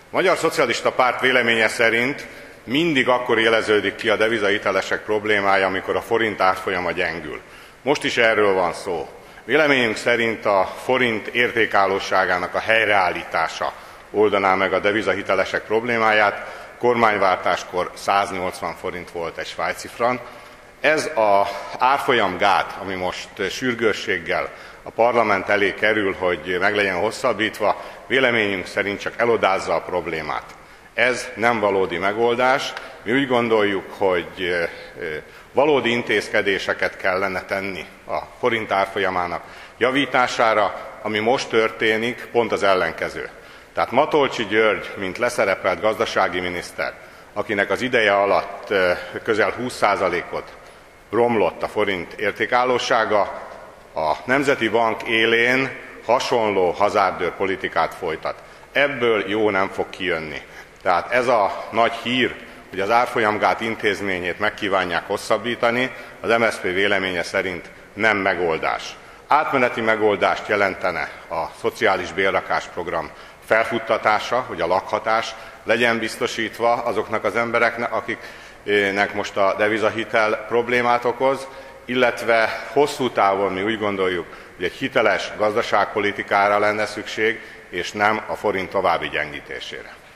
Magyar Szocialista Párt véleménye szerint mindig akkor jeleződik ki a devizahitelesek problémája, amikor a forint árfolyama gyengül. Most is erről van szó. Véleményünk szerint a forint értékállóságának a helyreállítása oldaná meg a devizahitelesek problémáját. Kormányváltáskor 180 forint volt egy svájci frank. Ez az árfolyamgát, ami most sürgősséggel a parlament elé kerül, hogy meg legyen hosszabbítva, véleményünk szerint csak elodázza a problémát. Ez nem valódi megoldás. Mi úgy gondoljuk, hogy valódi intézkedéseket kellene tenni a forint árfolyamának javítására, ami most történik, pont az ellenkező. Tehát Matolcsy György, mint leszerepelt gazdasági miniszter, akinek az ideje alatt közel 20%-ot romlott a forint értékállósága, a Nemzeti Bank élén hasonló hazárdőr politikát folytat. Ebből jó nem fog kijönni. Tehát ez a nagy hír, hogy az árfolyamgát intézményét megkívánják hosszabbítani, az MSZP véleménye szerint nem megoldás. Átmeneti megoldást jelentene a szociális bérlakásprogram felfuttatása, hogy a lakhatás legyen biztosítva azoknak az embereknek, akiknek most a devizahitel problémát okoz, illetve hosszú távon mi úgy gondoljuk, hogy egy hiteles gazdaságpolitikára lenne szükség, és nem a forint további gyengítésére.